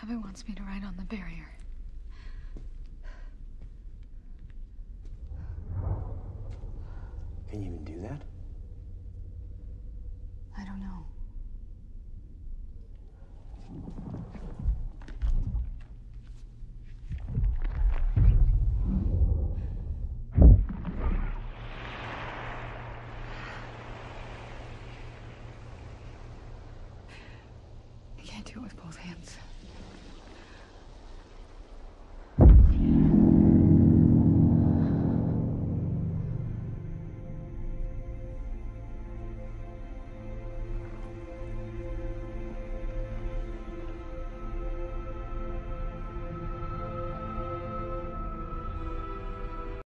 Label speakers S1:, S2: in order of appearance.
S1: Abbott wants me to ride on the barrier.
S2: Can you even do that?